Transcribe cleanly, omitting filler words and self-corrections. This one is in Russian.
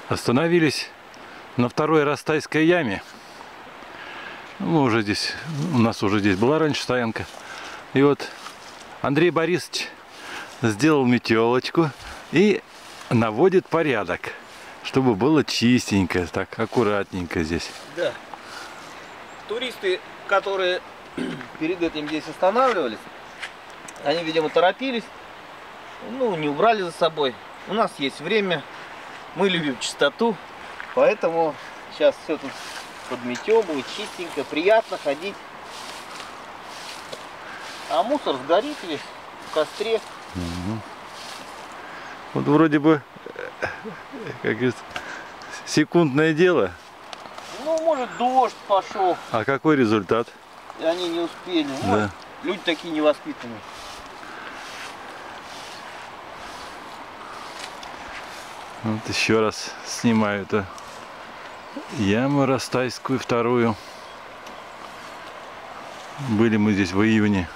Остановились на второй Растайской яме. Мы уже здесь, у нас уже здесь была раньше стоянка. И вот Андрей Борисович сделал метелочку и наводит порядок, чтобы было чистенько, так аккуратненько здесь. Да. Туристы, которые перед этим здесь останавливались, они, видимо, торопились, не убрали за собой. У нас есть время, мы любим чистоту, поэтому сейчас все тут подметем, будет чистенько, приятно ходить. А мусор сгорит весь в костре. Угу. Вот вроде бы, как говорится, секундное дело. Может, дождь пошел. А какой результат? И они не успели. Да. Люди такие невоспитанные. Вот еще раз снимаю эту яму Растайскую, вторую. Были мы здесь в июне.